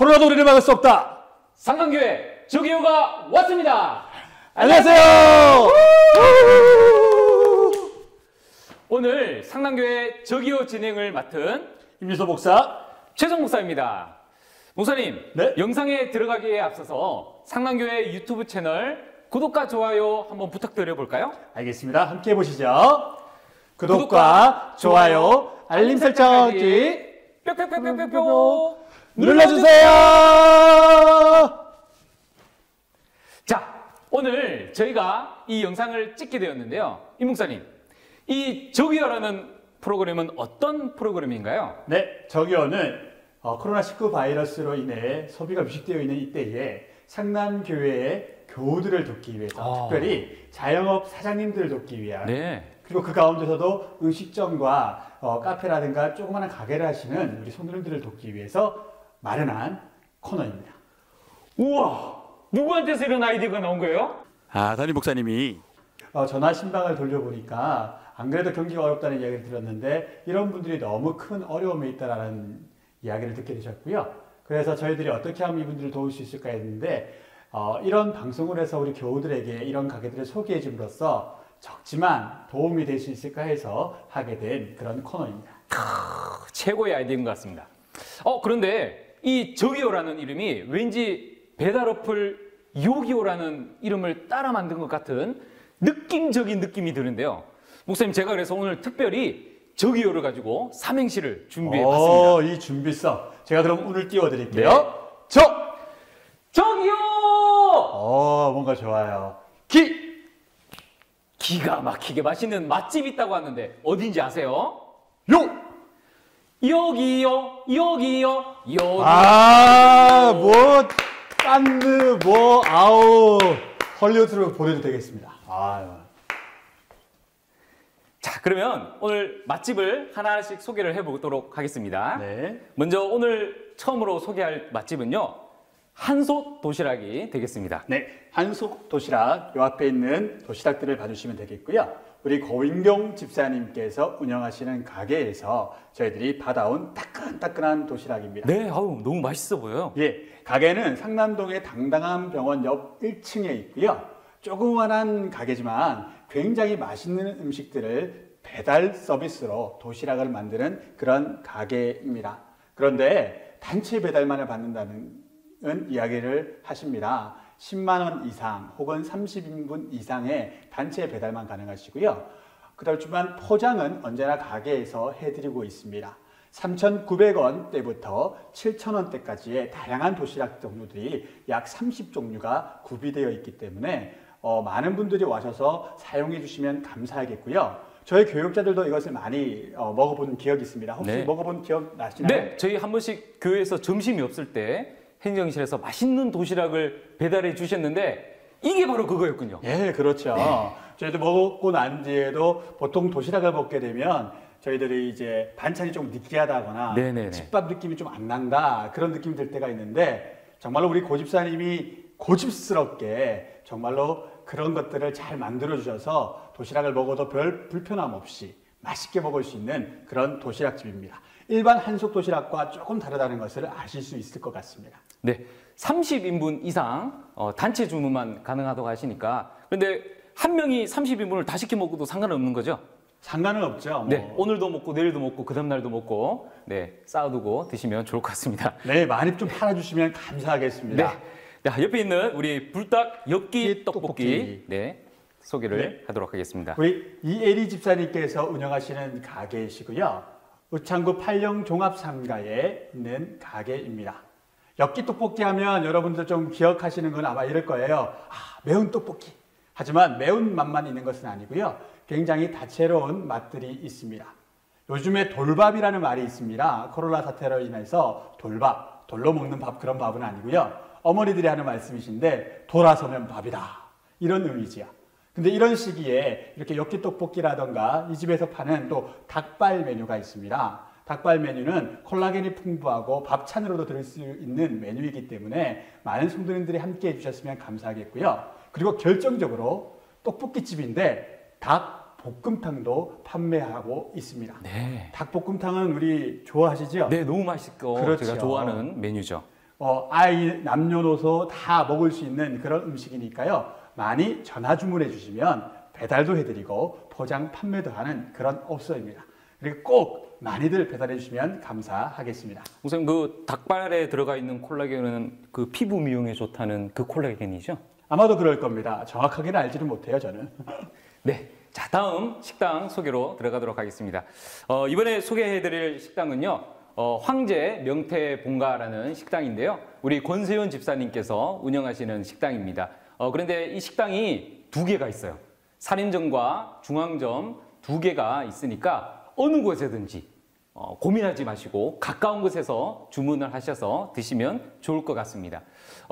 코로나도 우리를 막을 수 없다. 상강교회 저기요가 왔습니다. 안녕하세요. 오늘 상강교회 저기요 진행을 맡은 임유서 목사 최성 목사입니다. 목사님, 네? 영상에 들어가기에 앞서서 상강교회 유튜브 채널 구독과 좋아요 한번 부탁드려 볼까요? 알겠습니다. 함께 해보시죠. 구독과 좋아요, 알림 설정기 뿅뿅뿅뿅뿅 눌러주세요. 자, 오늘 저희가 이 영상을 찍게 되었는데요. 임 목사님, 이 저기요라는 프로그램은 어떤 프로그램인가요? 네, 저기요는 코로나19 바이러스로 인해 소비가 위축되어 있는 이때에 상남교회의 교우들을 돕기 위해서 특별히 자영업 사장님들을 돕기 위한 그리고 그 가운데서도 음식점과 카페라든가 조그마한 가게를 하시는 우리 손님들을 돕기 위해서 마련한 코너입니다. 우와! 누구한테서 이런 아이디어가 나온 거예요? 담임 목사님이 전화 신방을 돌려보니까 안 그래도 경기가 어렵다는 이야기를 들었는데 이런 분들이 너무 큰 어려움에 있다라는 이야기를 듣게 되셨고요. 그래서 저희들이 어떻게 하면 이분들을 도울 수 있을까 했는데 이런 방송을 해서 우리 교우들에게 이런 가게들을 소개해 줌으로써 적지만 도움이 될 수 있을까 해서 하게 된 그런 코너입니다. 최고의 아이디어인 것 같습니다. 그런데 이 저기요라는 이름이 왠지 배달 어플 요기요라는 이름을 따라 만든 것 같은 느낌적인 느낌이 드는데요. 목사님, 제가 그래서 오늘 특별히 저기요를 가지고 삼행시를 준비해 봤습니다. 이 준비성. 제가 그럼 오늘 띄워드릴게요. 네. 저기요! 뭔가 좋아요. 기가 막히게 맛있는 맛집이 있다고 하는데 어딘지 아세요? 여기요. 헐리우드로 보내도 되겠습니다. 자, 그러면 오늘 맛집을 하나씩 소개를 해보도록 하겠습니다. 네. 먼저 오늘 처음으로 소개할 맛집은요, 한솥 도시락이 되겠습니다. 네, 한솥 도시락, 요 앞에 있는 도시락들을 봐주시면 되겠고요. 우리 고인경 집사님께서 운영하시는 가게에서 저희들이 받아온 따끈따끈한 도시락입니다. 네, 너무 맛있어 보여요. 예, 가게는 상남동의 당당한 병원 옆 1층에 있고요. 조그만한 가게지만 굉장히 맛있는 음식들을 배달 서비스로 도시락을 만드는 그런 가게입니다. 그런데 단체 배달만을 받는다는 이야기를 하십니다. 10만 원 이상 혹은 30인분 이상의 단체 배달만 가능하시고요. 그렇지만 포장은 언제나 가게에서 해드리고 있습니다. 3,900원대부터 7,000원대까지의 다양한 도시락 종류들이 약 30종류가 구비되어 있기 때문에 많은 분들이 와셔서 사용해 주시면 감사하겠고요. 저희 교육자들도 이것을 많이 먹어본 기억이 있습니다. 혹시 먹어본 기억 나시나요? 네, 저희 한 번씩 교회에서 점심이 없을 때 행정실에서 맛있는 도시락을 배달해 주셨는데 이게 바로 그거였군요. 예, 그렇죠. 네. 저희도 먹고 난 뒤에도 보통 도시락을 먹게 되면 저희들이 이제 반찬이 좀 느끼하다거나 집밥 느낌이 좀 안 난다 그런 느낌이 들 때가 있는데 정말로 우리 고집사님이 고집스럽게 정말로 그런 것들을 잘 만들어 주셔서 도시락을 먹어도 별 불편함 없이 맛있게 먹을 수 있는 그런 도시락집입니다. 일반 한솥 도시락과 조금 다르다는 것을 아실 수 있을 것 같습니다. 네, 30인분 이상 단체 주문만 가능하다고 하시니까 근데 한 명이 30인분을 다 시켜 먹어도 상관없는 거죠? 상관은 없죠. 네, 오늘도 먹고 내일도 먹고 그 다음날도 먹고 쌓아두고 드시면 좋을 것 같습니다. 네, 많이 좀 팔아주시면 감사하겠습니다. 네, 옆에 있는 우리 불닭 엽기 떡볶이 소개를 하도록 하겠습니다. 우리 이혜리 집사님께서 운영하시는 가게이시고요. 의창구 팔령 종합상가에 있는 가게입니다. 엽기 떡볶이 하면 여러분들 좀 기억하시는 건 아마 이럴 거예요. 매운 떡볶이. 하지만 매운 맛만 있는 것은 아니고요. 굉장히 다채로운 맛들이 있습니다. 요즘에 돌밥이라는 말이 있습니다. 코로나 사태로 인해서 돌밥, 돌로 먹는 밥 그런 밥은 아니고요. 어머니들이 하는 말씀이신데 돌아서면 밥이다. 이런 의미지요. 근데 이런 시기에 이렇게 엽기 떡볶이라던가 이 집에서 파는 또 닭발 메뉴가 있습니다. 닭발 메뉴는 콜라겐이 풍부하고 밥찬으로도 들을 수 있는 메뉴이기 때문에 많은 성도님들이 함께 해주셨으면 감사하겠고요. 그리고 결정적으로 떡볶이집인데 닭볶음탕도 판매하고 있습니다. 닭볶음탕은 우리 좋아하시죠? 네, 너무 맛있고 그렇죠. 제가 좋아하는 메뉴죠. 아이 남녀노소 다 먹을 수 있는 그런 음식이니까요. 많이 전화 주문해 주시면 배달도 해드리고 포장 판매도 하는 그런 업소입니다. 그리고 꼭 많이들 배달해 주시면 감사하겠습니다. 우선 그 닭발에 들어가 있는 콜라겐은 그 피부 미용에 좋다는 그 콜라겐이죠? 아마도 그럴 겁니다. 정확하게는 알지는 못해요, 저는. 네. 자, 다음 식당 소개로 들어가도록 하겠습니다. 이번에 소개해드릴 식당은요, 황제 명태 본가라는 식당인데요. 우리 권세현 집사님께서 운영하시는 식당입니다. 그런데 이 식당이 두 개가 있어요. 산림점과 중앙점 두 개가 있으니까 어느 곳에든지 고민하지 마시고 가까운 곳에서 주문을 하셔서 드시면 좋을 것 같습니다.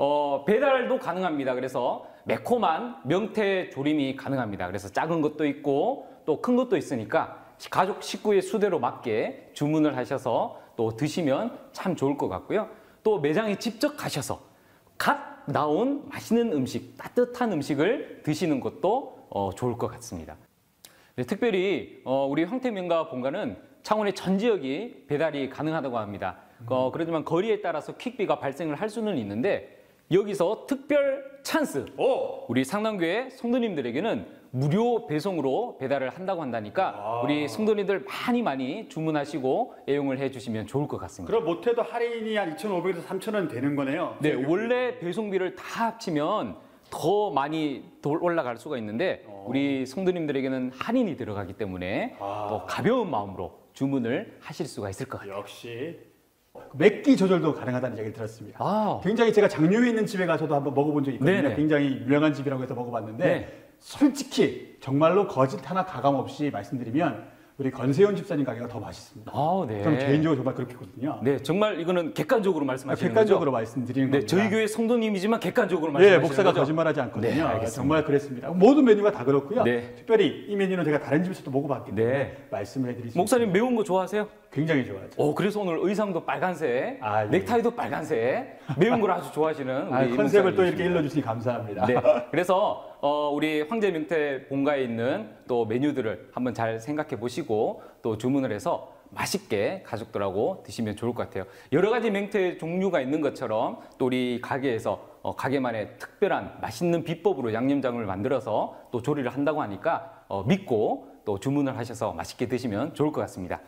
배달도 가능합니다. 그래서 매콤한 명태 조림이 가능합니다. 그래서 작은 것도 있고 또 큰 것도 있으니까 가족 식구의 수대로 맞게 주문을 하셔서 또 드시면 참 좋을 것 같고요. 또 매장에 직접 가셔서 갓 나온 맛있는 음식, 따뜻한 음식을 드시는 것도 좋을 것 같습니다. 네, 특별히 우리 황태명가 본가는 창원의 전 지역이 배달이 가능하다고 합니다. 그렇지만 거리에 따라서 퀵비가 발생을 할 수는 있는데 여기서 특별 찬스! 우리 상남교회 성도님들에게는 무료 배송으로 배달을 한다고 한다니까 우리 성도님들 많이 주문하시고 애용을 해주시면 좋을 것 같습니다. 그럼 못해도 할인이 한 2,500에서 3,000원 되는 거네요. 네, 원래 배송비를 다 합치면 더 많이 올라갈 수가 있는데 우리 성도님들에게는 할인이 들어가기 때문에 또 가벼운 마음으로 주문을 하실 수가 있을 것 같아요. 역시 맵기 조절도 가능하다는 얘기를 들었습니다. 아. 굉장히 제가 장류에 있는 집에 가서도 한번 먹어본 적이 있거든요. 네네. 굉장히 유명한 집이라고 해서 먹어봤는데 네. 솔직히 정말로 거짓 하나 가감 없이 말씀드리면 우리 권세현 집사님 가게가 더 맛있습니다. 네. 저는 개인적으로 정말 그렇게 했거든요. 네, 정말 이거는 객관적으로 말씀하시는 객관적으로 거죠? 말씀드리는 네, 겁니다. 저희 교회 성도님이지만 객관적으로 예, 말씀하시는 목사가 거죠? 거짓말하지 않거든요. 네, 알겠습니다. 정말 그랬습니다. 모든 메뉴가 다 그렇고요. 네. 특별히 이 메뉴는 제가 다른 집에서도 먹어봤기 때문에 네. 말씀을 해드릴 수 목사님 있습니다. 매운 거 좋아하세요? 굉장히 좋아하죠. 그래서 오늘 의상도 빨간색, 아, 예. 넥타이도 빨간색, 매운 걸 아주 좋아하시는 우리 컨셉을 또 목사님이십니다. 이렇게 일러주시니 감사합니다. 네, 그래서 우리 황제 명태 본가에 있는 또 메뉴들을 한번 잘 생각해 보시고 또 주문을 해서 맛있게 가족들하고 드시면 좋을 것 같아요. 여러 가지 명태 종류가 있는 것처럼 또 우리 가게에서 가게만의 특별한 맛있는 비법으로 양념장을 만들어서 또 조리를 한다고 하니까 믿고 또 주문을 하셔서 맛있게 드시면 좋을 것 같습니다.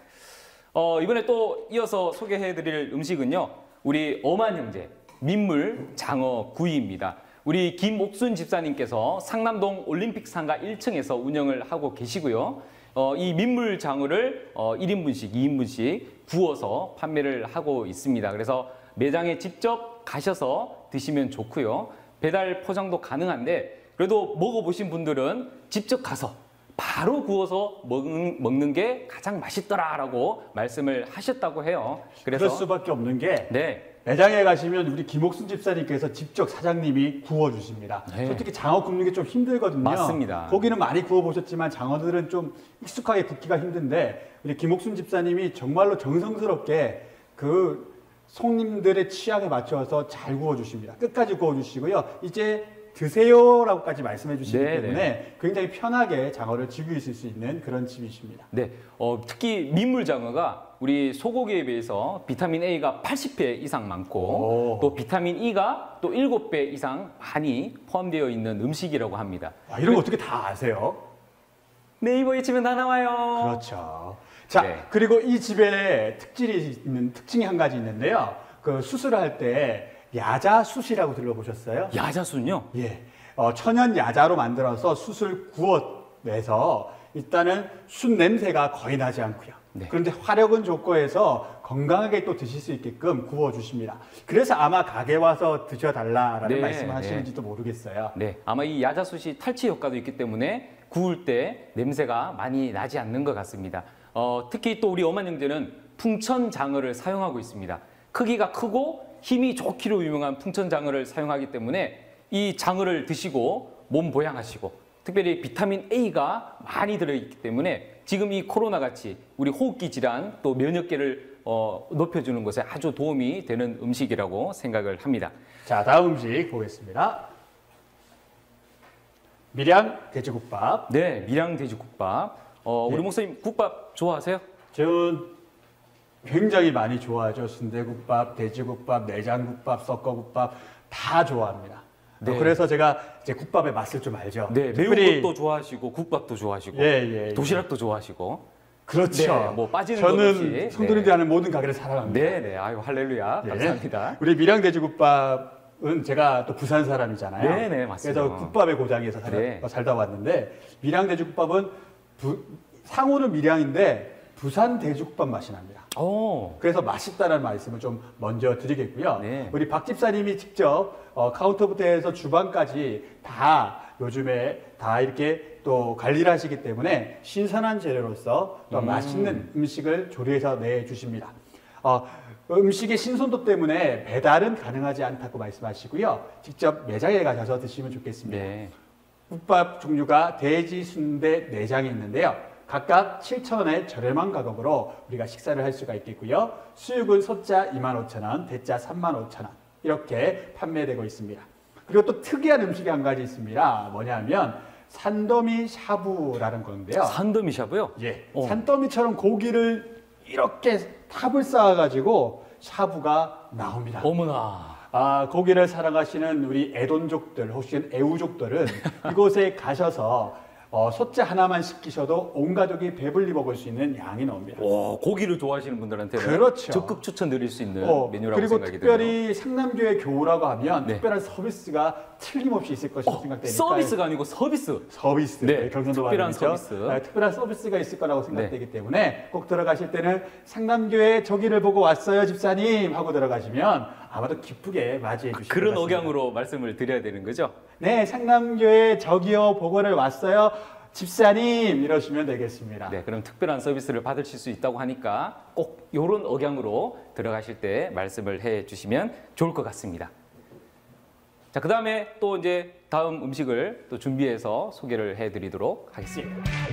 이번에 또 이어서 소개해드릴 음식은요, 우리 엄한 형제 민물 장어 구이입니다. 우리 김옥순 집사님께서 상남동 올림픽 상가 1층에서 운영을 하고 계시고요. 이 민물 장어를 1인분씩, 2인분씩 구워서 판매를 하고 있습니다. 그래서 매장에 직접 가셔서 드시면 좋고요. 배달 포장도 가능한데 그래도 먹어보신 분들은 직접 가서 바로 구워서 먹는 게 가장 맛있더라라고 말씀을 하셨다고 해요. 그래서 그럴 수밖에 없는 게 네. 매장에 가시면 우리 김옥순 집사님께서 직접 사장님이 구워주십니다. 네. 솔직히 장어 굽는 게 좀 힘들거든요. 맞습니다. 고기는 많이 구워보셨지만 장어들은 좀 익숙하게 굽기가 힘든데 우리 김옥순 집사님이 정말로 정성스럽게 그 손님들의 취향에 맞춰서 잘 구워주십니다. 끝까지 구워주시고요. 이제 드세요라고까지 말씀해 주시기 네, 때문에 굉장히 편하게 장어를 즐기실 수 있는 그런 집이십니다. 네, 특히 민물장어가 우리 소고기에 비해서 비타민 A가 80배 이상 많고 또 비타민 E가 또 7배 이상 많이 포함되어 있는 음식이라고 합니다. 이런 거 어떻게 다 아세요? 네이버에 치면 다 나와요. 그렇죠. 자, 네. 그리고 이 집에 특징이 한 가지 있는데요. 그 수술을 할 때 야자숯이라고 들어보셨어요? 야자순요? 예. 천연 야자로 만들어서 숯을 구워내서 일단은 숯 냄새가 거의 나지 않고요. 네. 그런데 화력은 좋고 해서 건강하게 또 드실 수 있게끔 구워주십니다. 그래서 아마 가게 와서 드셔달라라는 네, 말씀을 하시는지도 모르겠어요. 네, 아마 이 야자숯이 탈취 효과도 있기 때문에 구울 때 냄새가 많이 나지 않는 것 같습니다. 특히 또 우리 엄한 형제는 풍천장어를 사용하고 있습니다. 크기가 크고 힘이 좋기로 유명한 풍천장어를 사용하기 때문에 이 장어를 드시고 몸 보양하시고 특별히 비타민 A가 많이 들어있기 때문에 지금 이 코로나같이 우리 호흡기 질환 또 면역계를 높여주는 것에 아주 도움이 되는 음식이라고 생각을 합니다. 자, 다음 음식 보겠습니다. 밀양 돼지국밥. 네, 밀양 돼지국밥. 우리 목사님 국밥 좋아하세요? 전 굉장히 많이 좋아하죠. 순대국밥, 돼지국밥, 내장국밥, 섞어국밥 다 좋아합니다. 네. 그래서 제가 이제 국밥의 맛을 좀 알죠. 네, 매운 것도 좋아하시고 국밥도 좋아하시고 예. 도시락도 좋아하시고. 그렇죠. 네, 뭐 빠지는 것 없이. 저는 성도님들 하는 모든 가게를 사랑합니다. 네, 네. 아유 할렐루야. 예. 감사합니다. 우리 밀양 돼지국밥은 제가 또 부산 사람이잖아요. 네, 네, 맞습니다. 그래서 국밥의 고장에서 네. 살다 왔는데 밀양 돼지국밥은 상호는 밀양인데 부산 돼지국밥 맛이 납니다. 오. 그래서 맛있다는 말씀을 좀 먼저 드리겠고요. 네. 우리 박 집사님이 직접 카운터부터 해서 주방까지 다 요즘에 다 이렇게 또 관리를 하시기 때문에 신선한 재료로서 또 맛있는 음식을 조리해서 내주십니다. 음식의 신선도 때문에 배달은 가능하지 않다고 말씀하시고요. 직접 매장에 가셔서 드시면 좋겠습니다. 네. 국밥 종류가 돼지, 순대, 내장이 있는데요. 각각 7,000원의 저렴한 가격으로 우리가 식사를 할 수가 있겠고요. 수육은 소자 25,000원, 대자 35,000원 이렇게 판매되고 있습니다. 그리고 또 특이한 음식이 한 가지 있습니다. 뭐냐면 산더미 샤브라는 건데요. 산더미 샤브요? 예, 어. 산더미처럼 고기를 이렇게 탑을 쌓아가지고 샤브가 나옵니다. 어머나. 고기를 사랑하시는 우리 애돈족들 혹시 애우족들은 이곳에 가셔서 소자 하나만 시키셔도 온 가족이 배불리 먹을 수 있는 양이 나옵니다. 오, 고기를 좋아하시는 분들한테는 그렇죠. 적극 추천드릴 수 있는 메뉴라고 그리고 생각이 특별히 상남교회 교우라고 하면 네. 특별한 서비스가 틀림없이 있을 것이라고 생각되니까 서비스가 아니고 서비스. 서비스, 네, 경상도 특별한 말이죠. 서비스. 특별한 서비스가 있을 거라고 생각되기 때문에 꼭 들어가실 때는 상남교회 저기를 보고 왔어요 집사님 하고 들어가시면 아마도 기쁘게 맞이해 주실 것 그런 같습니다. 억양으로 말씀을 드려야 되는 거죠? 네, 상남교회 저기요 보고를 왔어요 집사님 이러시면 되겠습니다. 네, 그럼 특별한 서비스를 받으실 수 있다고 하니까 꼭 이런 억양으로 들어가실 때 말씀을 해 주시면 좋을 것 같습니다. 자, 그 다음에 또 이제 다음 음식을 또 준비해서 소개를 해 드리도록 하겠습니다.